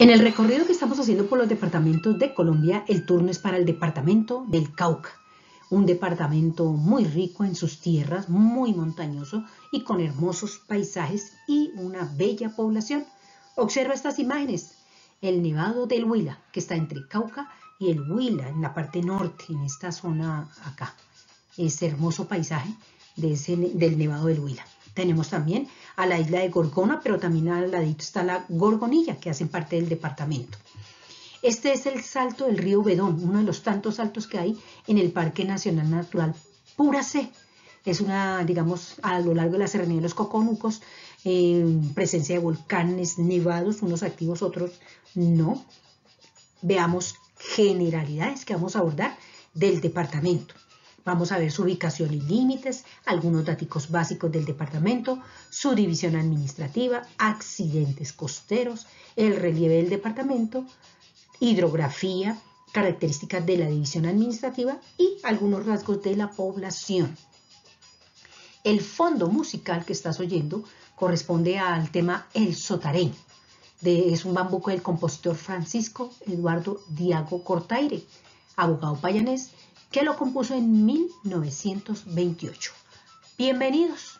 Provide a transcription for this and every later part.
En el recorrido que estamos haciendo por los departamentos de Colombia, el turno es para el departamento del Cauca, un departamento muy rico en sus tierras, muy montañoso y con hermosos paisajes y una bella población. Observa estas imágenes, el Nevado del Huila, que está entre Cauca y el Huila, en la parte norte, en esta zona acá. Ese hermoso paisaje del Nevado del Huila. Tenemos también a la isla de Gorgona, pero también al ladito está la Gorgonilla, que hacen parte del departamento. Este es el salto del río Bedón, uno de los tantos saltos que hay en el Parque Nacional Natural Puracé. Es una, digamos, a lo largo de la serranía de los Coconucos, presencia de volcanes nevados, unos activos, otros no. Veamos generalidades que vamos a abordar del departamento. Vamos a ver su ubicación y límites, algunos datos básicos del departamento, su división administrativa, accidentes costeros, el relieve del departamento, hidrografía, características de la división administrativa y algunos rasgos de la población. El fondo musical que estás oyendo corresponde al tema El Sotareño. Es un bambuco del compositor Francisco Eduardo Diago Cortaire, abogado payanés, que lo compuso en 1928. Bienvenidos.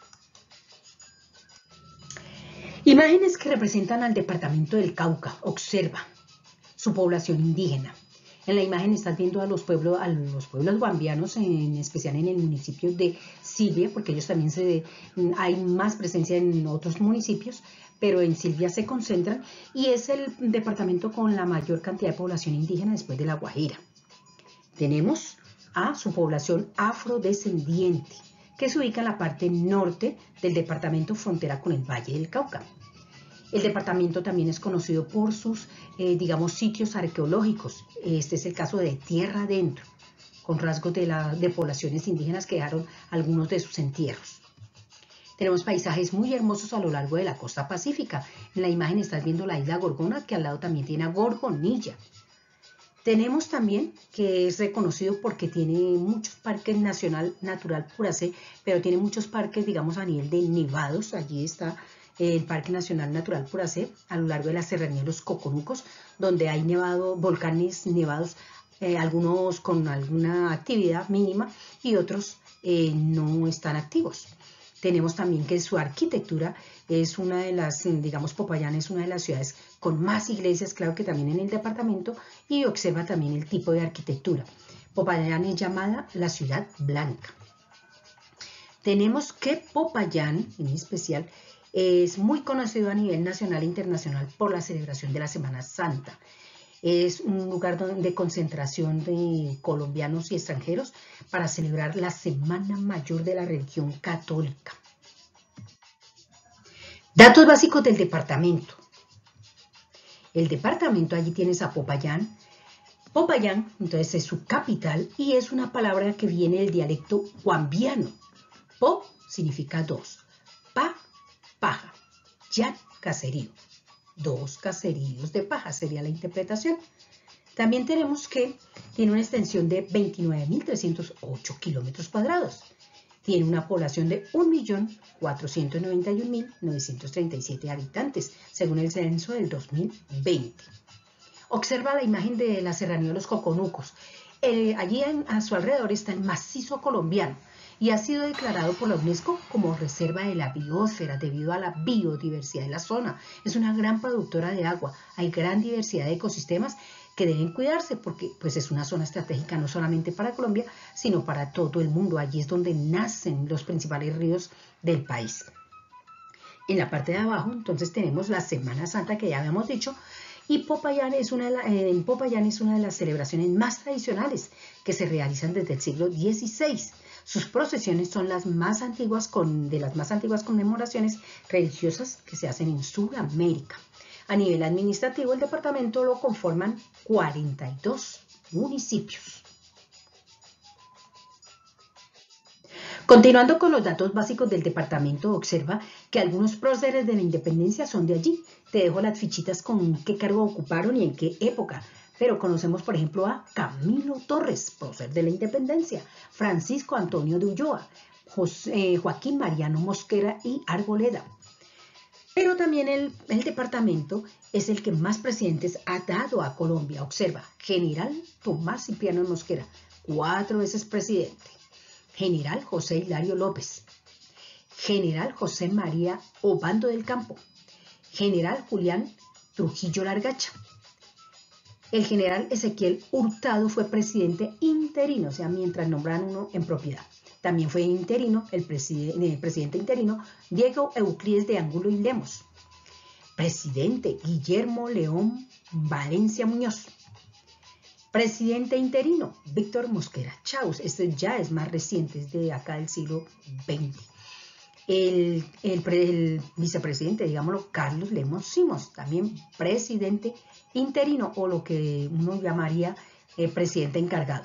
Imágenes que representan al departamento del Cauca. Observa su población indígena. En la imagen estás viendo a los pueblos guambianos, en especial en el municipio de Silvia, porque ellos también hay más presencia en otros municipios, pero en Silvia se concentran y es el departamento con la mayor cantidad de población indígena después de La Guajira. Tenemos a su población afrodescendiente, que se ubica en la parte norte del departamento frontera con el Valle del Cauca. El departamento también es conocido por sus, digamos, sitios arqueológicos. Este es el caso de Tierra Adentro, con rasgos de poblaciones indígenas que dejaron algunos de sus entierros. Tenemos paisajes muy hermosos a lo largo de la costa pacífica. En la imagen estás viendo la isla Gorgona, que al lado también tiene a Gorgonilla. Tenemos también que es reconocido porque tiene muchos parques natural Puracé, pero tiene muchos parques, digamos, a nivel de nevados. Allí está el Parque Nacional Natural Puracé, a lo largo de la serranía de los Coconucos, donde hay volcanes nevados, algunos con alguna actividad mínima y otros no están activos. Tenemos también que su arquitectura es una de las, digamos, Popayán es una de las ciudades con más iglesias, claro que también en el departamento, y observa también el tipo de arquitectura. Popayán es llamada la ciudad blanca. Tenemos que Popayán, en especial, es muy conocido a nivel nacional e internacional por la celebración de la Semana Santa. Es un lugar de concentración de colombianos y extranjeros para celebrar la Semana Mayor de la religión católica. Datos básicos del departamento. El departamento, allí tienes a Popayán. Popayán, entonces, es su capital y es una palabra que viene del dialecto guambiano. Po significa dos, pa, paja, yan, caserío. Dos caseríos de paja sería la interpretación. También tenemos que tiene una extensión de 29.308 kilómetros cuadrados. Tiene una población de 1.491.937 habitantes, según el censo del 2020. Observa la imagen de la serranía de los Coconucos. Allí a su alrededor está el macizo colombiano y ha sido declarado por la UNESCO como reserva de la biosfera debido a la biodiversidad de la zona. Es una gran productora de agua, hay gran diversidad de ecosistemas que deben cuidarse porque pues, es una zona estratégica no solamente para Colombia, sino para todo el mundo. Allí es donde nacen los principales ríos del país. En la parte de abajo, entonces, tenemos la Semana Santa que ya habíamos dicho, y Popayán es una de las celebraciones más tradicionales que se realizan desde el siglo XVI. Sus procesiones son las más antiguas de las más antiguas conmemoraciones religiosas que se hacen en Sudamérica. A nivel administrativo, el departamento lo conforman 42 municipios. Continuando con los datos básicos del departamento, observa que algunos próceres de la independencia son de allí. Te dejo las fichitas con qué cargo ocuparon y en qué época. Pero conocemos, por ejemplo, a Camilo Torres, prócer de la independencia, Francisco Antonio de Ulloa, Joaquín Mariano Mosquera y Arboleda. Pero también el departamento es el que más presidentes ha dado a Colombia. Observa, General Tomás Cipriano Mosquera, 4 veces presidente. General José Hilario López. General José María Obando del Campo. General Julián Trujillo Largacha. El general Ezequiel Hurtado fue presidente interino, o sea, mientras nombran uno en propiedad. También fue interino el presidente interino Diego Euclides de Angulo y Lemos. Presidente Guillermo León Valencia Muñoz. Presidente interino Víctor Mosquera Chaus. Este ya es más reciente, es de acá del siglo XX. El vicepresidente, digámoslo, Carlos Lemos Simos, también presidente interino o lo que uno llamaría presidente encargado.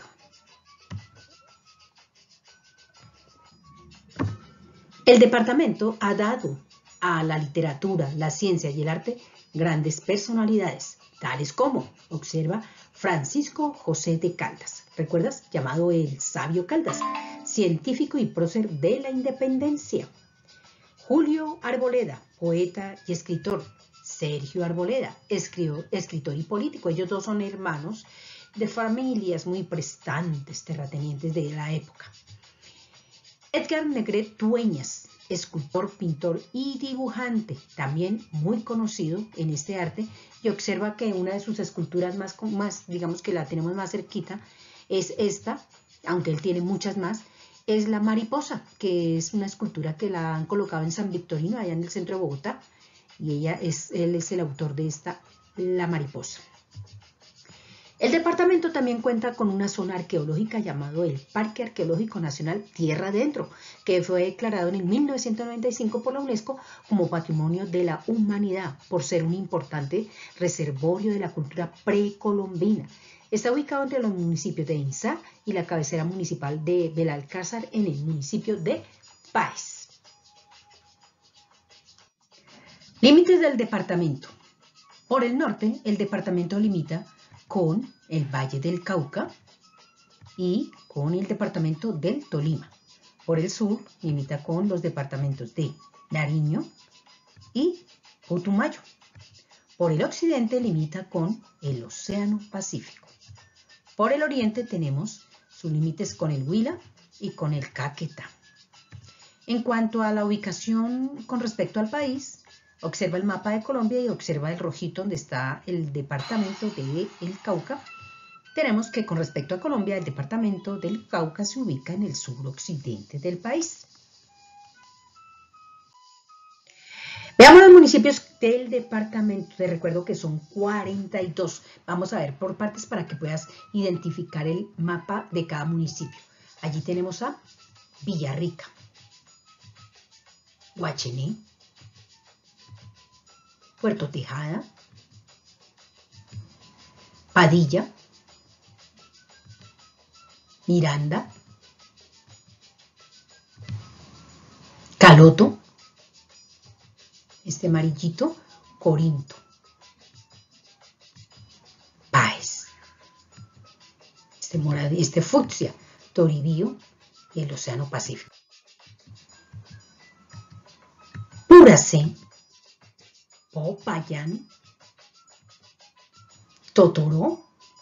El departamento ha dado a la literatura, la ciencia y el arte grandes personalidades, tales como, observa, Francisco José de Caldas, ¿recuerdas? Llamado el Sabio Caldas, científico y prócer de la independencia. Julio Arboleda, poeta y escritor. Sergio Arboleda, escritor y político. Ellos dos son hermanos de familias muy prestantes, terratenientes de la época. Edgar Negret Dueñas, escultor, pintor y dibujante, también muy conocido en este arte, y observa que una de sus esculturas más, digamos que la tenemos más cerquita, es esta, aunque él tiene muchas más, es la mariposa, que es una escultura que la han colocado en San Victorino, allá en el centro de Bogotá, y él es el autor de esta, la mariposa. El departamento también cuenta con una zona arqueológica llamado el Parque Arqueológico Nacional Tierra Adentro, que fue declarado en 1995 por la UNESCO como Patrimonio de la Humanidad, por ser un importante reservorio de la cultura precolombina. Está ubicado entre los municipios de Insá y la cabecera municipal de Belalcázar en el municipio de Páez. Límites del departamento. Por el norte, el departamento limita con el Valle del Cauca y con el departamento del Tolima. Por el sur, limita con los departamentos de Nariño y Putumayo. Por el occidente, limita con el Océano Pacífico. Por el oriente tenemos sus límites con el Huila y con el Caquetá. En cuanto a la ubicación con respecto al país, observa el mapa de Colombia y observa el rojito donde está el departamento del Cauca. Tenemos que con respecto a Colombia, el departamento del Cauca se ubica en el suroccidente del país. Veamos los municipios del departamento. Te recuerdo que son 42. Vamos a ver por partes para que puedas identificar el mapa de cada municipio. Allí tenemos a Villarrica, Guachené, Puerto Tejada, Padilla, Miranda, Caloto, este amarillito, Corinto, Páez, este fucsia, Toribío y el Océano Pacífico. Puracé, Popayán, Totoró,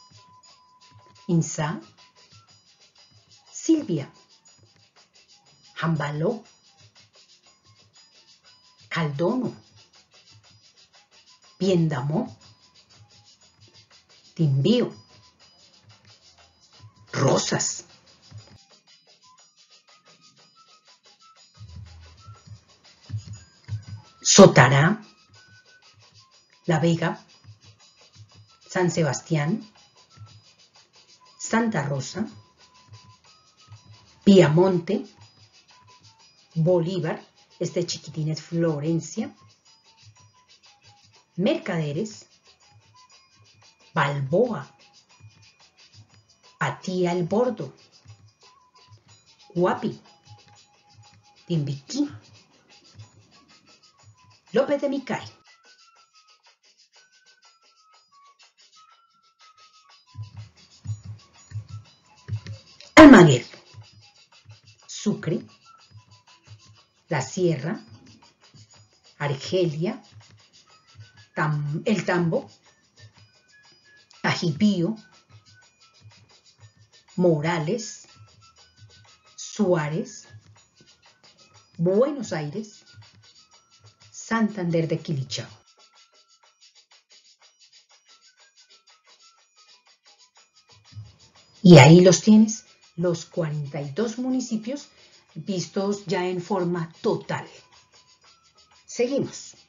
Insá, Silvia, Jambaló, Caldono, Piendamó, Timbío, Rosas, Sotará, La Vega, San Sebastián, Santa Rosa, Piamonte, Bolívar, este chiquitín es Florencia, Mercaderes, Balboa, Patía el Bordo, Guapi, Timbiquí, López de Micay. Almaguer, Sucre, La Sierra, Argelia, el Tambo, Tajipío, Morales, Suárez, Buenos Aires, Santander de Quilichao. Y ahí los tienes, los 42 municipios vistos ya en forma total. Seguimos.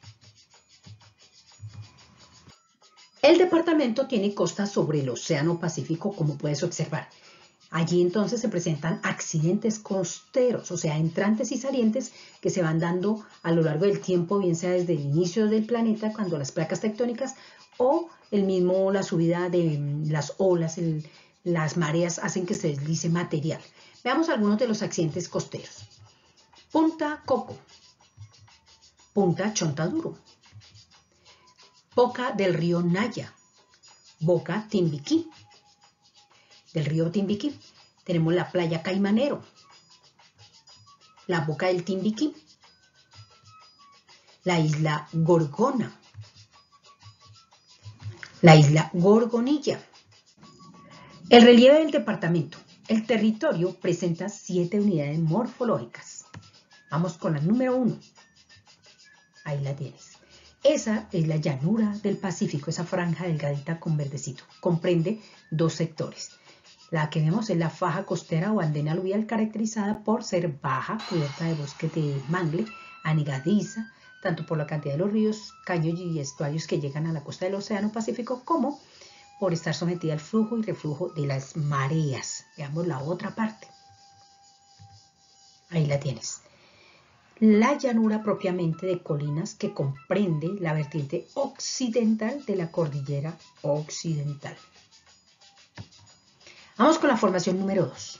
El departamento tiene costa sobre el Océano Pacífico, como puedes observar. Allí entonces se presentan accidentes costeros, o sea, entrantes y salientes que se van dando a lo largo del tiempo, bien sea desde el inicio del planeta, cuando las placas tectónicas, o la subida de las olas, las mareas hacen que se deslice material. Veamos algunos de los accidentes costeros. Punta Coco, Punta Chontaduro, Boca del río Naya, Boca Timbiquí. Del río Timbiquí tenemos la playa Caimanero, la Boca del Timbiquí, la isla Gorgona, la isla Gorgonilla. El relieve del departamento. El territorio presenta 7 unidades morfológicas. Vamos con la número 1. Ahí la tienes. Esa es la llanura del Pacífico, esa franja delgadita con verdecito. Comprende 2 sectores. La que vemos es la faja costera o andena aluvial, caracterizada por ser baja, cubierta de bosque de mangle, anegadiza, tanto por la cantidad de los ríos, caños y estuarios que llegan a la costa del Océano Pacífico, como por estar sometida al flujo y reflujo de las mareas. Veamos la otra parte. Ahí la tienes. La llanura propiamente de colinas que comprende la vertiente occidental de la cordillera occidental. Vamos con la formación número 2.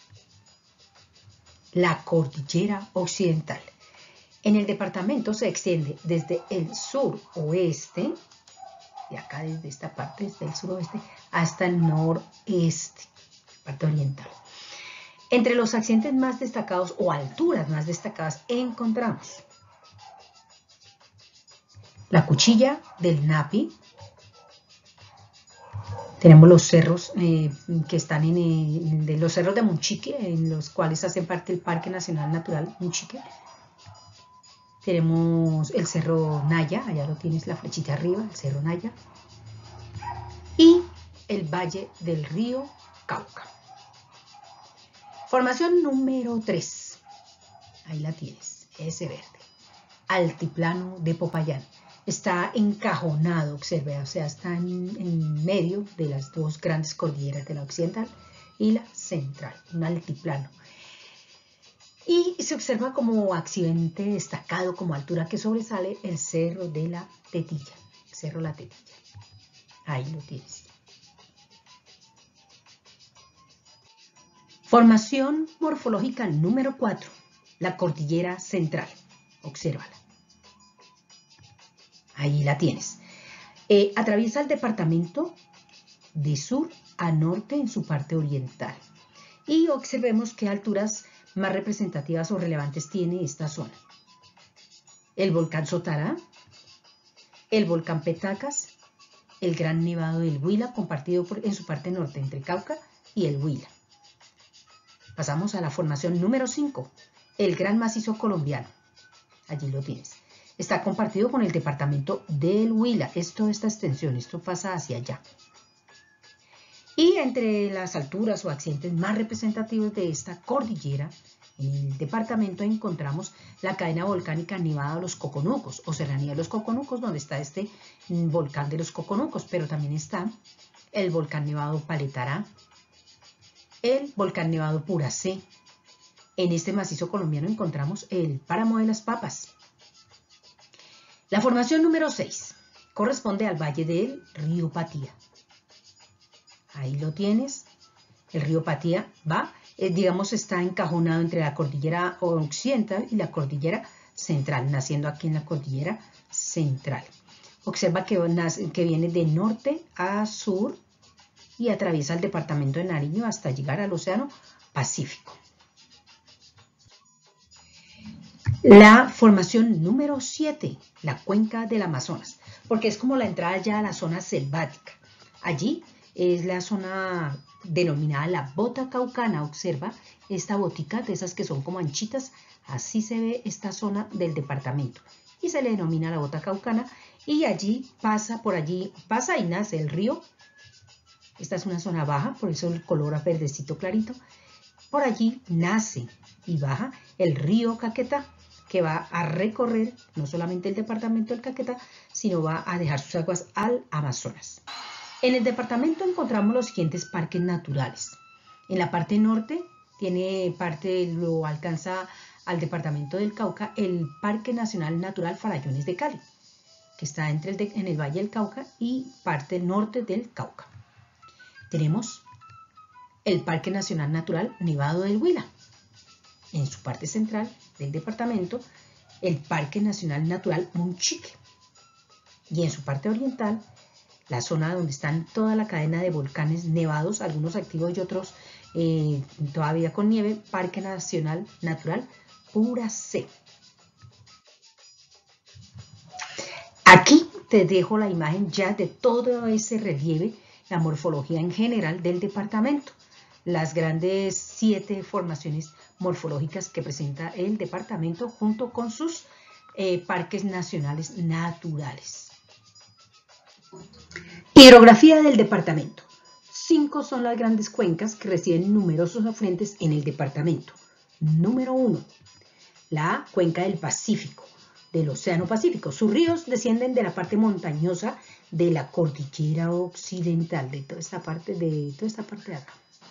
La cordillera occidental. En el departamento se extiende desde el sur-oeste, de acá desde esta parte, desde el suroeste, hasta el noreste, parte oriental. Entre los accidentes más destacados o alturas más destacadas encontramos la Cuchilla del Napi. Tenemos los cerros que están de los cerros de Munchique, en los cuales hacen parte del Parque Nacional Natural Munchique. Tenemos el Cerro Naya, allá lo tienes la flechita arriba, el Cerro Naya. Y el Valle del Río Cauca. Formación número 3. Ahí la tienes, ese verde. Altiplano de Popayán. Está encajonado, observe, o sea, está en medio de las 2 grandes cordilleras, de la occidental y la central, un altiplano. Y se observa como accidente destacado, como altura que sobresale, el Cerro de la Tetilla, Cerro La Tetilla. Ahí lo tienes. Formación morfológica número 4, la cordillera central. Obsérvala. Ahí la tienes. Atraviesa el departamento de sur a norte en su parte oriental. Y observemos qué alturas más representativas o relevantes tiene esta zona. El volcán Sotará, el volcán Petacas, el Gran Nevado del Huila, compartido en su parte norte entre Cauca y el Huila. Pasamos a la formación número 5, el Gran Macizo Colombiano. Allí lo tienes. Está compartido con el departamento del Huila. Esta extensión, esto pasa hacia allá. Y entre las alturas o accidentes más representativos de esta cordillera, en el departamento encontramos la cadena volcánica Nevada de los Coconucos o Serranía de los Coconucos, donde está este volcán de los Coconucos, pero también está el volcán Nevado Paletará, el volcán Nevado Puracé. En este macizo colombiano encontramos el Páramo de las Papas. La formación número 6 corresponde al valle del río Patía. Ahí lo tienes. El río Patía va, digamos, está encajonado entre la cordillera occidental y la cordillera central, naciendo aquí en la cordillera central. Observa que viene de norte a sur y atraviesa el departamento de Nariño hasta llegar al Océano Pacífico. La formación número 7, la cuenca del Amazonas, porque es como la entrada ya a la zona selvática. Allí es la zona denominada la bota caucana. Observa esta botica de esas que son como anchitas, así se ve esta zona del departamento y se le denomina la bota caucana, y allí por allí pasa y nace el río. Esta es una zona baja, por eso el color verdecito clarito. Por allí nace y baja el río Caquetá, que va a recorrer no solamente el departamento del Caquetá, sino va a dejar sus aguas al Amazonas. En el departamento encontramos los siguientes parques naturales. En la parte norte lo alcanza al departamento del Cauca el Parque Nacional Natural Farallones de Cali, que está en el Valle del Cauca y parte norte del Cauca. Tenemos el Parque Nacional Natural Nevado del Huila. En su parte central del departamento, el Parque Nacional Natural Monchique. Y en su parte oriental, la zona donde están toda la cadena de volcanes nevados, algunos activos y otros todavía con nieve, Parque Nacional Natural Puracé. Aquí te dejo la imagen ya de todo ese relieve, la morfología en general del departamento, las grandes 7 formaciones morfológicas que presenta el departamento junto con sus parques nacionales naturales. Hidrografía del departamento. 5 son las grandes cuencas que reciben numerosos afluentes en el departamento. Número 1, la cuenca del Pacífico, del Océano Pacífico. Sus ríos descienden de la parte montañosa de la cordillera occidental, de toda esta parte de acá,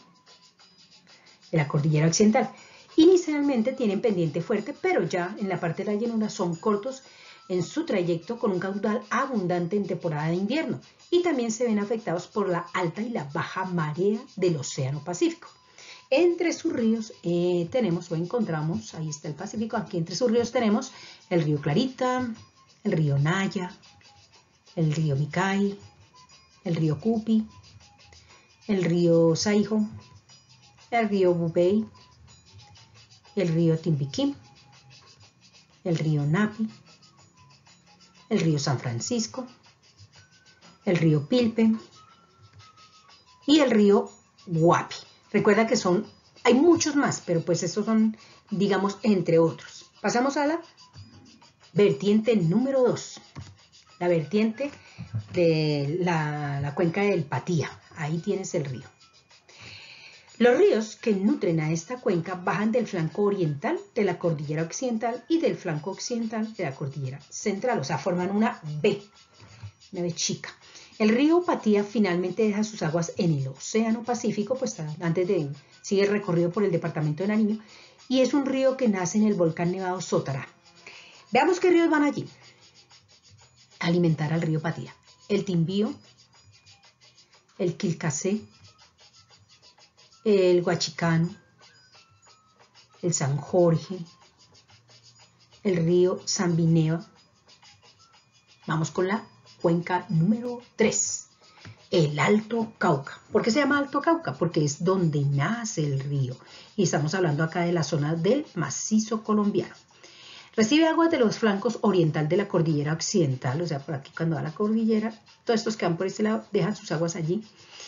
de la cordillera occidental. Inicialmente tienen pendiente fuerte, pero ya en la parte de la llanura son cortos en su trayecto, con un caudal abundante en temporada de invierno, y también se ven afectados por la alta y la baja marea del Océano Pacífico. Entre sus ríos encontramos, ahí está el Pacífico, aquí entre sus ríos tenemos el río Clarita, el río Naya, el río Micay, el río Cupi, el río Saijo, el río Bubey, el río Timbiquí, el río Napi, el río San Francisco, el río Pilpe y el río Guapi. Recuerda que hay muchos más, pero pues estos son, digamos, entre otros. Pasamos a la vertiente número 2, la vertiente de la cuenca del Patía. Ahí tienes el río. Los ríos que nutren a esta cuenca bajan del flanco oriental de la cordillera occidental y del flanco occidental de la cordillera central, o sea, forman una B chica. El río Patía finalmente deja sus aguas en el Océano Pacífico, pues sigue recorrido por el departamento de Nariño, y es un río que nace en el volcán nevado Sotará. Veamos qué ríos van allí a alimentar al río Patía. El Timbío, el Quilcacé, el Huachicano, el San Jorge, el río Zambineva. Vamos con la cuenca número 3, el Alto Cauca. ¿Por qué se llama Alto Cauca? Porque es donde nace el río. Y estamos hablando acá de la zona del macizo colombiano. Recibe agua de los flancos oriental de la cordillera occidental, o sea, por aquí cuando va la cordillera, todos estos que van por este lado dejan sus aguas allí.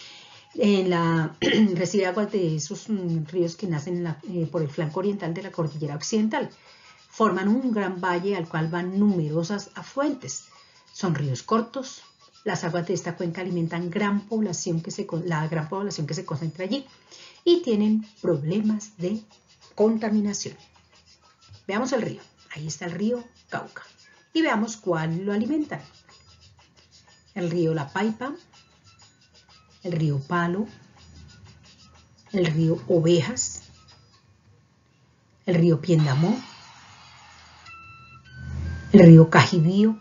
Recibe agua de esos ríos que nacen por el flanco oriental de la cordillera occidental. Forman un gran valle al cual van numerosas afluentes. Son ríos cortos. Las aguas de esta cuenca alimentan la gran población que se concentra allí y tienen problemas de contaminación. Veamos el río. Ahí está el río Cauca. Y veamos cuál lo alimenta. El río La Paipa, el río Palo, el río Ovejas, el río Piendamó, el río Cajibío,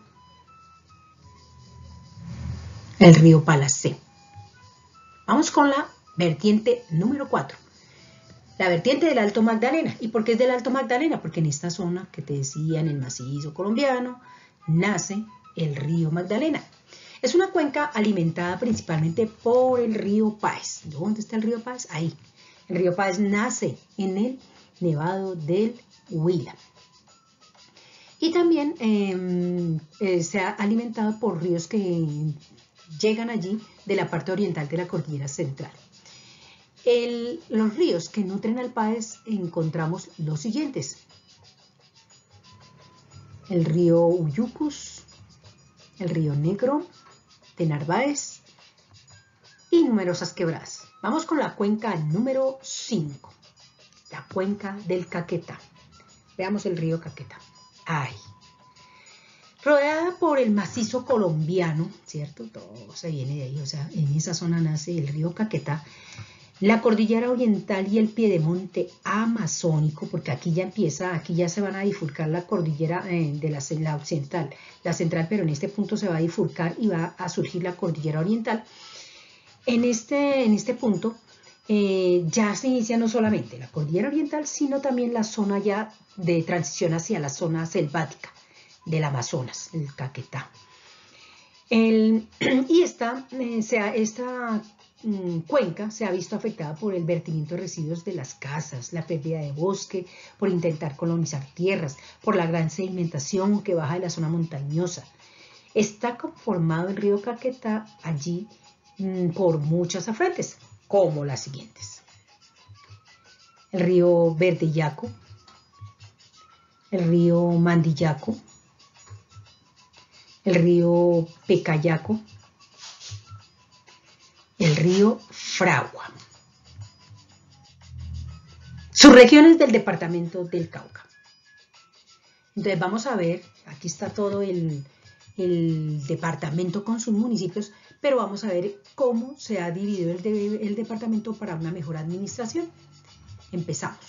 el río Palacé. Vamos con la vertiente número 4, la vertiente del Alto Magdalena. ¿Y por qué es del Alto Magdalena? Porque en esta zona que te decía, en el macizo colombiano, nace el río Magdalena. Es una cuenca alimentada principalmente por el río Páez. ¿Dónde está el río Páez? Ahí. El río Páez nace en el Nevado del Huila. Y también se ha alimentado por ríos que llegan allí de la parte oriental de la cordillera central. Los ríos que nutren al país encontramos los siguientes: el río Uyucus, el río Negro de Narváez y numerosas quebradas. Vamos con la cuenca número 5, la cuenca del Caquetá. Veamos el río Caquetá. Ay, rodeada por el macizo colombiano, ¿cierto? Todo se viene de ahí, o sea, en esa zona nace el río Caquetá, la cordillera oriental y el piedemonte amazónico, porque aquí ya empieza, aquí ya se van a bifurcar la cordillera de la occidental, la central, pero en este punto se va a bifurcar y va a surgir la cordillera oriental. En este punto ya se inicia no solamente la cordillera oriental, sino también la zona ya de transición hacia la zona selvática del Amazonas, el Caquetá. Y esta cuenca se ha visto afectada por el vertimiento de residuos de las casas, la pérdida de bosque, por intentar colonizar tierras, por la gran sedimentación que baja de la zona montañosa. Está conformado el río Caquetá allí por muchas afluentes, como las siguientes: el río Verdeyaco, el río Mandillaco, el río Pecayaco, el río Fragua. Subregiones del departamento del Cauca. Entonces vamos a ver, aquí está todo el departamento con sus municipios, pero vamos a ver cómo se ha dividido el departamento para una mejor administración. Empezamos.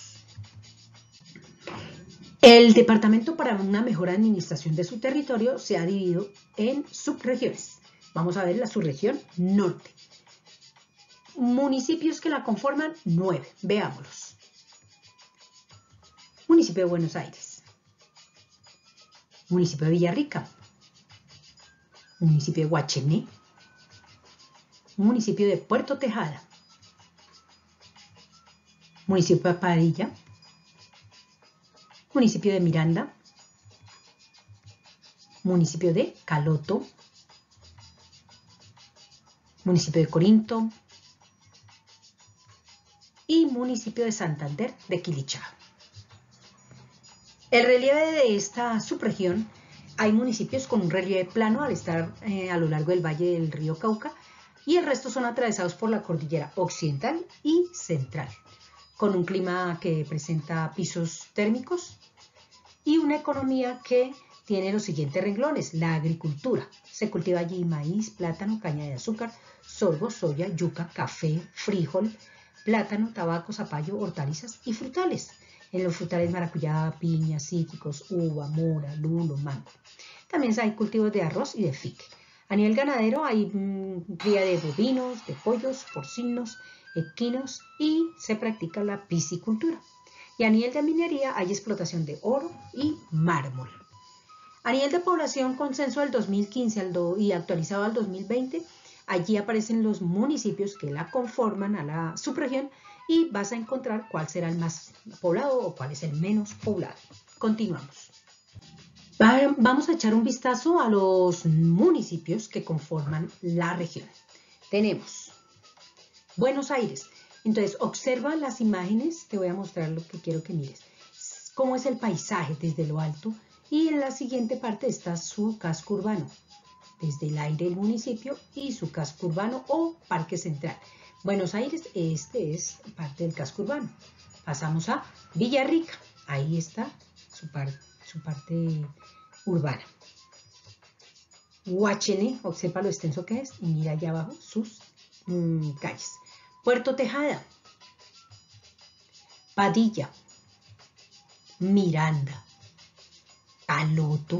El departamento, para una mejor administración de su territorio, se ha dividido en subregiones. Vamos a ver la subregión norte. Municipios que la conforman, 9. Veámoslos. Municipio de Buenos Aires, municipio de Villarrica, municipio de Guachené, municipio de Puerto Tejada, municipio de Padilla, municipio de Miranda, municipio de Caloto, municipio de Corinto y municipio de Santander de Quilichao. El relieve de esta subregión, hay municipios con un relieve plano al estar a lo largo del valle del río Cauca, y el resto son atravesados por la cordillera occidental y central, con un clima que presenta pisos térmicos y una economía que tiene los siguientes renglones: la agricultura. Se cultiva allí maíz, plátano, caña de azúcar, sorgo, soya, yuca, café, frijol, plátano, tabaco, zapallo, hortalizas y frutales. En los frutales, maracuyá, piña, cítricos, uva, mora, lulo, mango. También hay cultivos de arroz y de fique. A nivel ganadero hay cría de bovinos, de pollos, porcinos, equinos, y se practica la piscicultura. Y a nivel de minería hay explotación de oro y mármol. A nivel de población, con censo del 2015 y actualizado al 2020, allí aparecen los municipios que la conforman a la subregión y vas a encontrar cuál será el más poblado o cuál es el menos poblado. Continuamos. Vamos a echar un vistazo a los municipios que conforman la región. Tenemos Buenos Aires. Entonces, observa las imágenes, te voy a mostrar lo que quiero que mires. Cómo es el paisaje desde lo alto, y en la siguiente parte está su casco urbano, desde el aire del municipio y su casco urbano o parque central. Buenos Aires, este es parte del casco urbano. Pasamos a Villarrica, ahí está su parte urbana. Guachené, observa lo extenso que es y mira allá abajo sus calles. Puerto Tejada, Padilla, Miranda, Caloto,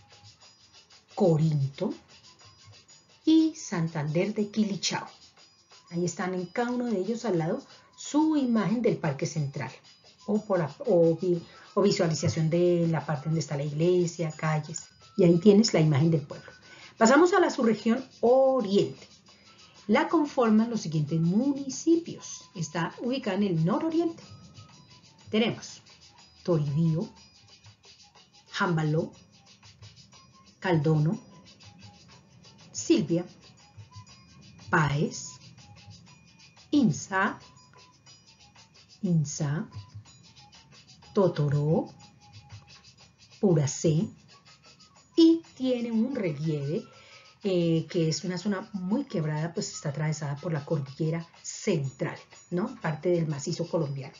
Corinto y Santander de Quilichao. Ahí están en cada uno de ellos al lado su imagen del parque central o visualización de la parte donde está la iglesia, calles. Y ahí tienes la imagen del pueblo. Pasamos a la subregión oriente. La conforman los siguientes municipios. Está ubicada en el nororiente. Tenemos Toribío, Jambaló, Caldono, Silvia, Páez, Insa, Totoró, Puracé, y tiene un relieve que es una zona muy quebrada, pues está atravesada por la cordillera central, ¿no? Parte del macizo colombiano.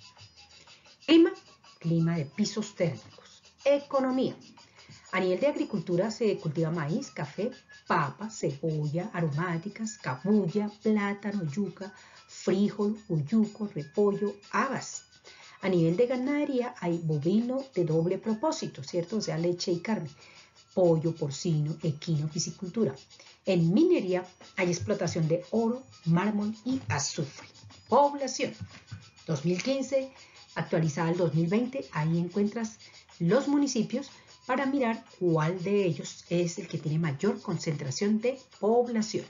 Clima de pisos térmicos. Economía. A nivel de agricultura se cultiva maíz, café, papa, cebolla, aromáticas, cabuya, plátano, yuca, frijol, uyuco, repollo, habas. A nivel de ganadería hay bovino de doble propósito, ¿cierto? O sea, leche y carne, pollo, porcino, equino, piscicultura. En minería hay explotación de oro, mármol y azufre. Población. 2015, actualizada al 2020, ahí encuentras los municipios para mirar cuál de ellos es el que tiene mayor concentración de población.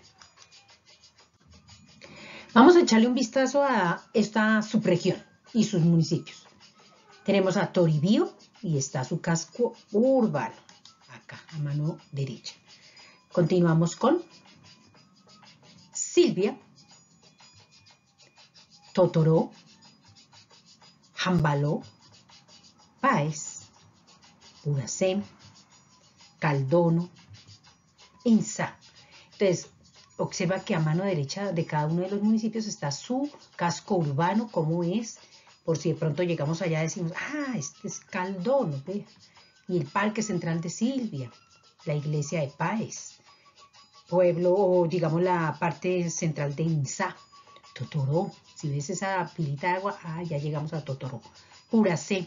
Vamos a echarle un vistazo a esta subregión y sus municipios. Tenemos a Toribío y está su casco urbano, acá a mano derecha. Continuamos con Silvia, Totoró, Jambaló, Páez, Puracé, Caldono, Insa. Entonces, observa que a mano derecha de cada uno de los municipios está su casco urbano, cómo es, por si de pronto llegamos allá y decimos, este es Caldono, ¿ve? Y el Parque Central de Silvia, la iglesia de Páez, pueblo, o digamos la parte central de Insa, Totoró, si ves esa pilita de agua, ya llegamos a Totoró. Puracé.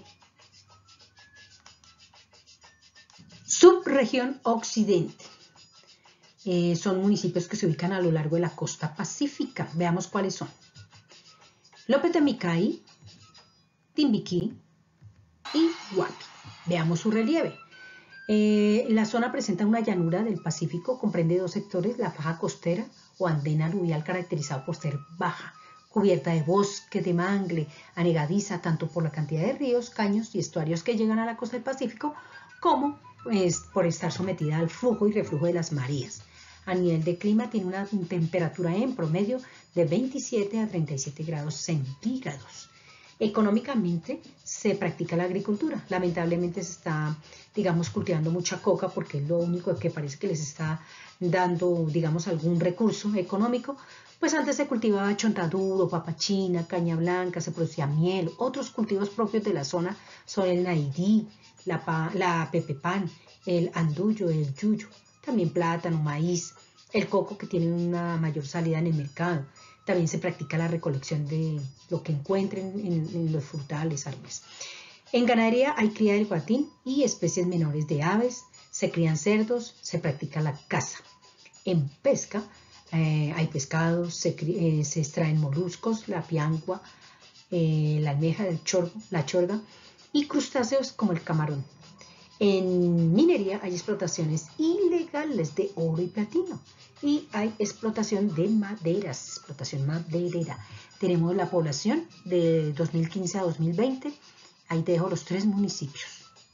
Subregión Occidente. Son municipios que se ubican a lo largo de la costa pacífica. Veamos cuáles son. López de Micay, Timbiquí y Guapi. Veamos su relieve. La zona presenta una llanura del Pacífico, comprende dos sectores, la faja costera o andén aluvial caracterizado por ser baja, cubierta de bosque de mangle, anegadiza tanto por la cantidad de ríos, caños y estuarios que llegan a la costa del Pacífico, como por estar sometida al flujo y reflujo de las mareas. A nivel de clima tiene una temperatura en promedio de 27 a 37 grados centígrados. Económicamente se practica la agricultura. Lamentablemente se está, digamos, cultivando mucha coca porque es lo único que parece que les está dando, digamos, algún recurso económico. Pues antes se cultivaba chontaduro, papa china, caña blanca, se producía miel. Otros cultivos propios de la zona son el naidí, la pepepan, el andullo, el yuyo. También plátano, maíz, el coco que tiene una mayor salida en el mercado. También se practica la recolección de lo que encuentren en los frutales, árboles. En ganadería hay cría del guatín y especies menores de aves, se crían cerdos, se practica la caza. En pesca hay pescados, se extraen moluscos, la piangua, la almeja, la chorga y crustáceos como el camarón. En minería hay explotaciones ilegales de oro y platino y hay explotación de maderas, explotación maderera. Tenemos la población de 2015 a 2020. Ahí te dejo los 3 municipios.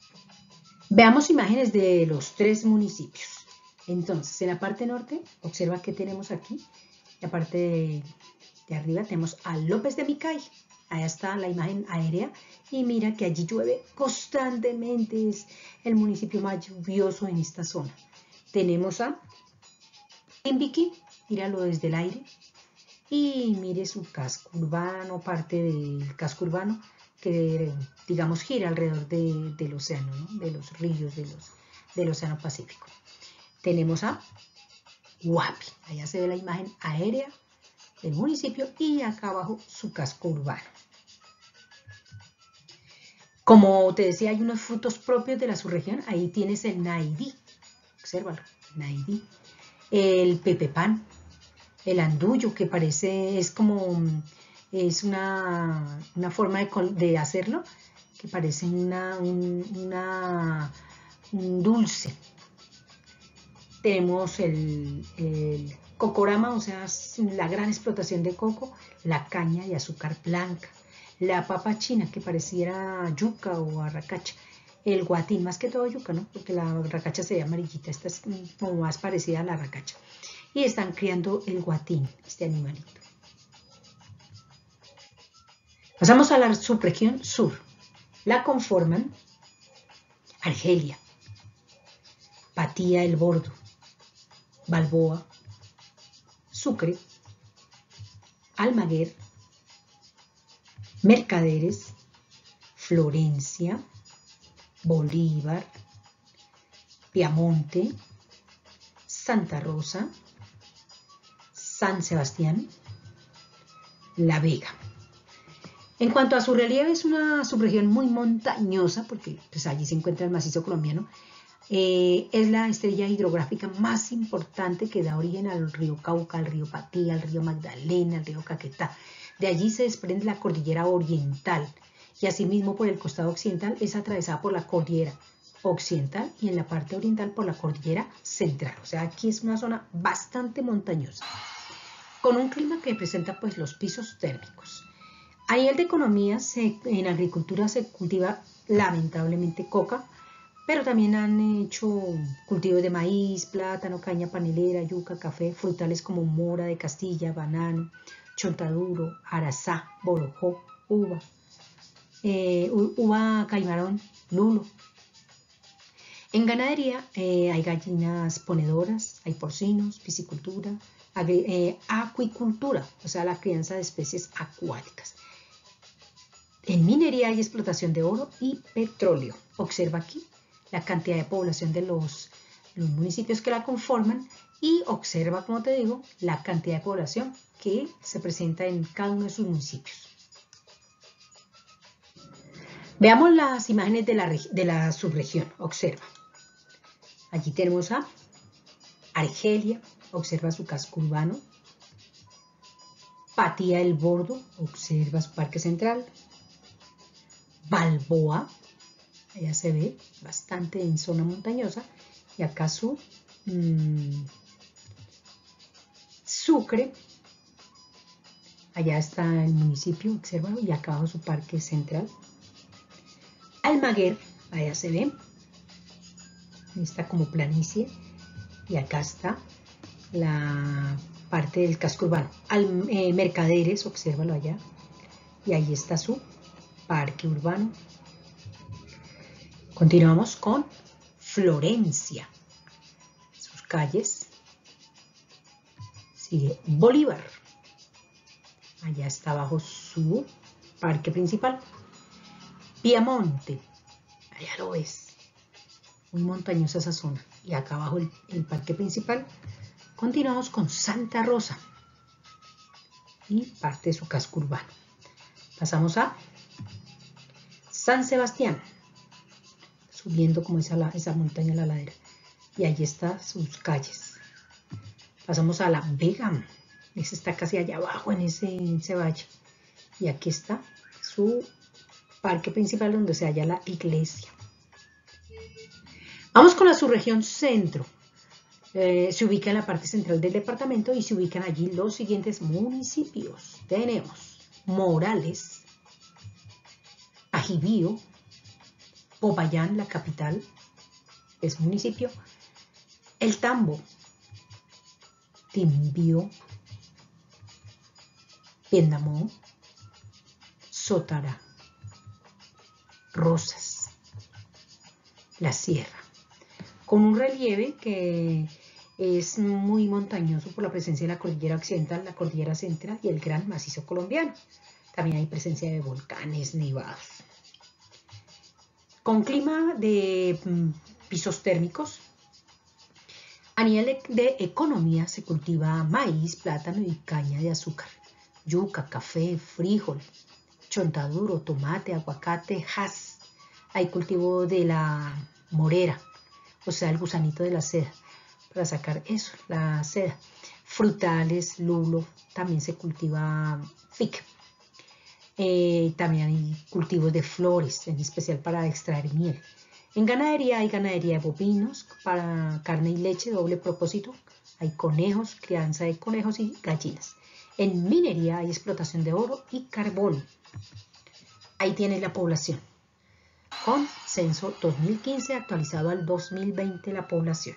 Veamos imágenes de los 3 municipios. Entonces, en la parte norte, observa que tenemos aquí. La parte de arriba tenemos a López de Micay. Allá está la imagen aérea y mira que allí llueve constantemente, es el municipio más lluvioso en esta zona. Tenemos a Timbiquí, míralo desde el aire y mire su casco urbano, parte del casco urbano que digamos gira alrededor del océano, ¿no? De los ríos del océano Pacífico. Tenemos a Guapi, allá se ve la imagen aérea del municipio y acá abajo su casco urbano. Como te decía, hay unos frutos propios de la subregión. Ahí tienes el naidí, obsérvalo, naidí, el pepepan, el andullo, que parece, es una forma de hacerlo, que parece un dulce. Tenemos el cocorama, o sea, la gran explotación de coco, la caña de azúcar blanca, la papa china que pareciera yuca o arracacha, el guatín, más que todo yuca, ¿no? Porque la racacha se ve amarillita, esta es como más parecida a la racacha. Y están criando el guatín, este animalito. Pasamos a la subregión sur. La conforman Argelia, Patía el Bordo, Balboa, Sucre, Almaguer, Mercaderes, Florencia, Bolívar, Piamonte, Santa Rosa, San Sebastián, La Vega. En cuanto a su relieve, es una subregión muy montañosa, porque pues, allí se encuentra el macizo colombiano. Es la estrella hidrográfica más importante que da origen al río Cauca, al río Patía, al río Magdalena, al río Caquetá. De allí se desprende la cordillera oriental y asimismo por el costado occidental es atravesada por la cordillera occidental y en la parte oriental por la cordillera central. O sea, aquí es una zona bastante montañosa, con un clima que presenta pues los pisos térmicos. A nivel de economía, en agricultura se cultiva lamentablemente coca, pero también han hecho cultivos de maíz, plátano, caña panelera, yuca, café, frutales como mora de Castilla, banano, chontaduro, arazá, borojó, uva, uva caimarón, lulo. En ganadería hay gallinas ponedoras, hay porcinos, piscicultura, acuicultura, o sea, la crianza de especies acuáticas. En minería hay explotación de oro y petróleo. Observa aquí la cantidad de población de los municipios que la conforman y observa, como te digo, la cantidad de población que se presenta en cada uno de sus municipios. Veamos las imágenes de la subregión. Observa. Allí tenemos a Argelia, observa su casco urbano. Patía el Bordo, observa su parque central. Balboa, allá se ve bastante en zona montañosa, y acá su Sucre, allá está el municipio, obsérvalo, y acá abajo su parque central. Almaguer, allá se ve, está como planicie, y acá está la parte del casco urbano. Mercaderes, obsérvalo allá, y ahí está su parque urbano. Continuamos con Florencia, sus calles. Sigue Bolívar, allá está abajo su parque principal. Piamonte, allá lo ves, muy montañosa esa zona, y acá abajo el parque principal. Continuamos con Santa Rosa y parte de su casco urbano. Pasamos a San Sebastián, subiendo como esa montaña a la ladera, y allí están sus calles. Pasamos a La Vega, ese está casi allá abajo en ese valle, y aquí está su parque principal donde se halla la iglesia. Vamos con la subregión centro. Se ubica en la parte central del departamento y se ubican allí los siguientes municipios. Tenemos Morales, Ajibío, Popayán, la capital, es municipio, El Tambo, Timbío, Piendamó, Sotara, Rosas, La Sierra, con un relieve que es muy montañoso por la presencia de la cordillera occidental, la cordillera central y el gran macizo colombiano. También hay presencia de volcanes nevados. Con clima de pisos térmicos. A nivel de economía se cultiva maíz, plátano y caña de azúcar, yuca, café, frijol, chontaduro, tomate, aguacate, jas. Hay cultivo de la morera, o sea, el gusanito de la seda, para sacar eso, la seda. Frutales, lulo, también se cultiva fic. También hay cultivos de flores, en especial para extraer miel. En ganadería hay ganadería de bovinos para carne y leche, doble propósito. Hay conejos, crianza de conejos y gallinas. En minería hay explotación de oro y carbón. Ahí tienes la población. con censo 2015 actualizado al 2020 la población.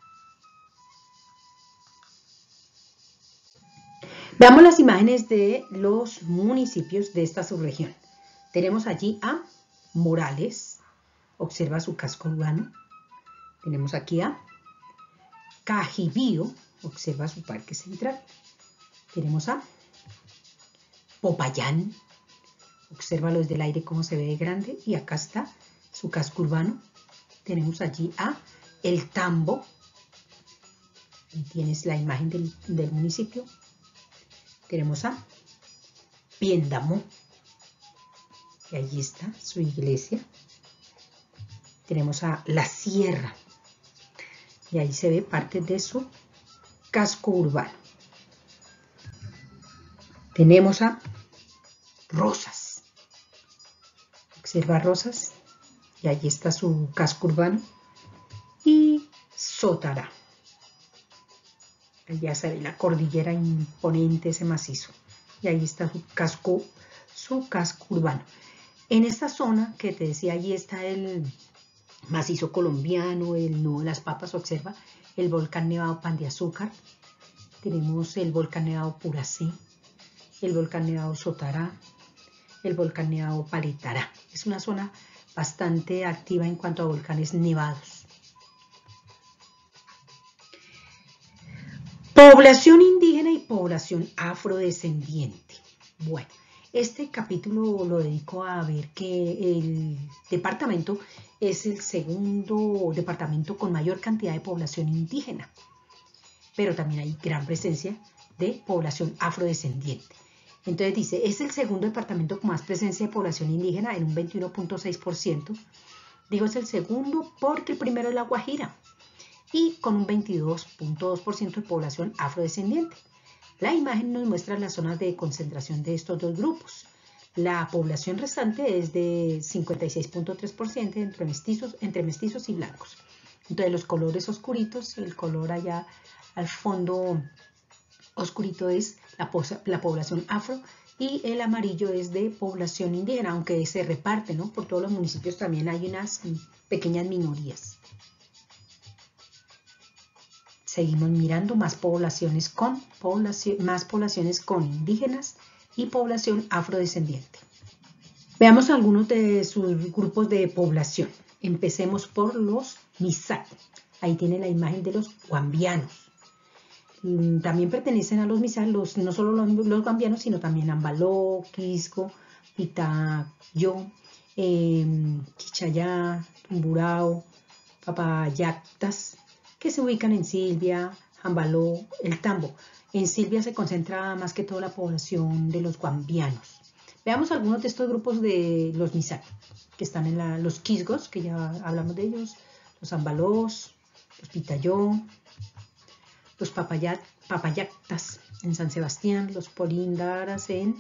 Veamos las imágenes de los municipios de esta subregión. Tenemos allí a Morales, observa su casco urbano. Tenemos aquí a Cajibío, observa su parque central. Tenemos a Popayán, obsérvalo desde el aire cómo se ve de grande, y acá está su casco urbano. Tenemos allí a El Tambo, y tienes la imagen del municipio. Tenemos a Piendamó, y allí está su iglesia. Tenemos a La Sierra, y ahí se ve parte de su casco urbano. Tenemos a Rosas, observa Rosas, y allí está su casco urbano. Y Sotará, allá se ve la cordillera imponente, ese macizo, y ahí está su casco urbano. En esta zona que te decía, allí está el macizo colombiano, el Nudo de las Papas, observa el volcán nevado Pan de Azúcar. Tenemos el volcán nevado Puracé, el volcán nevado Sotará, el volcán nevado Paletará. Es una zona bastante activa en cuanto a volcanes nevados. Población indígena y población afrodescendiente. Bueno, este capítulo lo dedico a ver que el departamento es el segundo departamento con mayor cantidad de población indígena, pero también hay gran presencia de población afrodescendiente. Entonces dice, es el segundo departamento con más presencia de población indígena en un 21.6%. Digo es el segundo porque el primero es La Guajira, y con un 22.2% de población afrodescendiente. La imagen nos muestra las zonas de concentración de estos dos grupos. La población restante es de 56.3% entre mestizos y blancos. Entonces los colores oscuritos, el color allá al fondo oscurito es la población afro, y el amarillo es de población indígena, aunque se reparte, ¿no? Por todos los municipios también hay unas pequeñas minorías. Seguimos mirando más poblaciones con indígenas y población afrodescendiente. Veamos algunos de sus grupos de población. Empecemos por los Misak. Ahí tiene la imagen de los guambianos. También pertenecen a los Misak, no solo los guambianos, sino también Ambaló, Quisco, Pitayó, Quichayá, Tumburao, Papayactas, que se ubican en Silvia, Ambaló, El Tambo. En Silvia se concentra más que toda la población de los guambianos. Veamos algunos de estos grupos de los Misak, que están en los Quisgos, que ya hablamos de ellos, los Ambalós, los Pitayó, los Papayactas en San Sebastián, los Polindaras en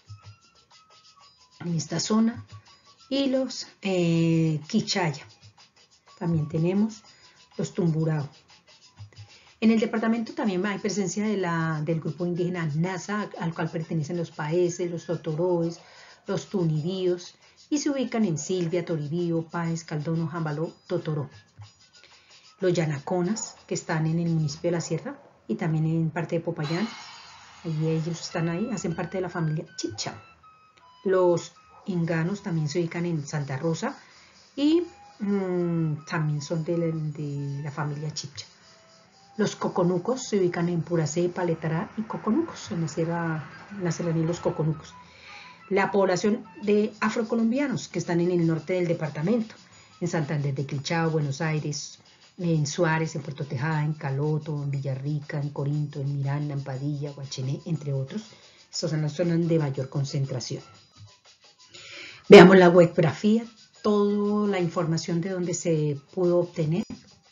esta zona, y los Quichaya. También tenemos los Tumburao. En el departamento también hay presencia del grupo indígena Nasa, al cual pertenecen los Paeses, los Totoroes, los Tunibíos, y se ubican en Silvia, Toribío, Páez, Caldono, Jambaló, Totoró. Los Yanaconas, que están en el municipio de La Sierra y también en parte de Popayán, allí ellos están ahí, hacen parte de la familia Chibcha. Los Inganos también se ubican en Santa Rosa y también son de la familia Chibcha. Los Coconucos se ubican en Puracé, Paletará y Coconucos, en la serranía de los Coconucos. La población de afrocolombianos que están en el norte del departamento, en Santander de Clichao, Buenos Aires, en Suárez, en Puerto Tejada, en Caloto, en Villarrica, en Corinto, en Miranda, en Padilla, Guachené, entre otros. Estas son las zonas de mayor concentración. Veamos la webgrafía, toda la información de donde se pudo obtener.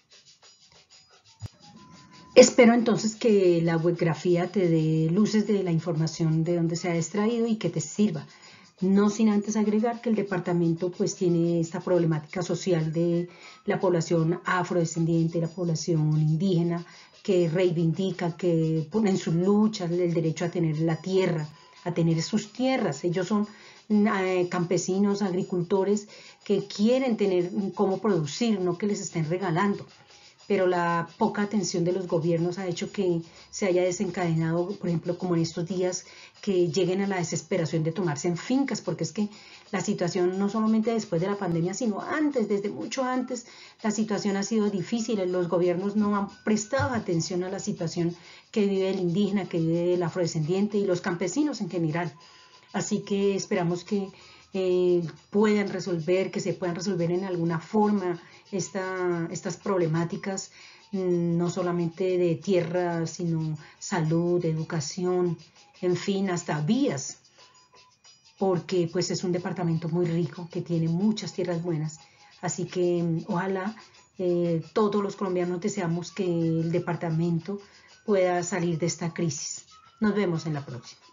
Espero entonces que la webgrafía te dé luces de la información de donde se ha extraído y que te sirva. No sin antes agregar que el departamento pues tiene esta problemática social de la población afrodescendiente, la población indígena, que reivindica, que pone en sus luchas el derecho a tener la tierra, a tener sus tierras. Ellos son campesinos, agricultores que quieren tener cómo producir, no que les estén regalando. Pero la poca atención de los gobiernos ha hecho que se haya desencadenado, por ejemplo, como en estos días, que lleguen a la desesperación de tomarse en fincas, porque es que la situación no solamente después de la pandemia, sino antes, desde mucho antes, la situación ha sido difícil. Los gobiernos no han prestado atención a la situación que vive el indígena, que vive el afrodescendiente y los campesinos en general. Así que esperamos que puedan resolver, que se puedan resolver en alguna forma estas problemáticas, no solamente de tierra, sino salud, educación, en fin, hasta vías, porque pues es un departamento muy rico que tiene muchas tierras buenas. Así que ojalá todos los colombianos deseamos que el departamento pueda salir de esta crisis. Nos vemos en la próxima.